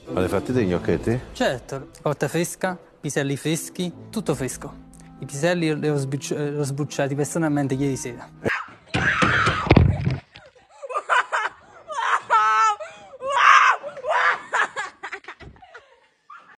Ma le fate dei gnocchetti? Certo, cotta fresca, piselli freschi, tutto fresco. I piselli li ho sbucciati personalmente ieri sera.